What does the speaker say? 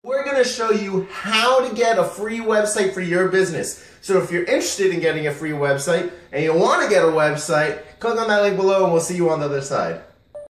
We're going to show you how to get a free website for your business. So if you're interested in getting a free website and you want to get a website, click on that link below and we'll see you on the other side.